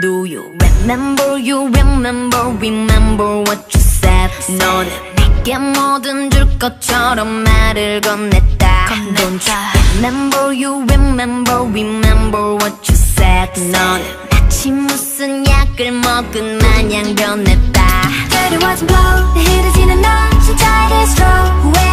Do you remember what you said? 너는 내게 뭐든 줄 것처럼 말을 건넸다. Don't you remember what you said? 너는 마치 무슨 약을 먹은 마냥 변했다. Dirty watch blow, 내 흐르지는 너, 진짜에게 stroke.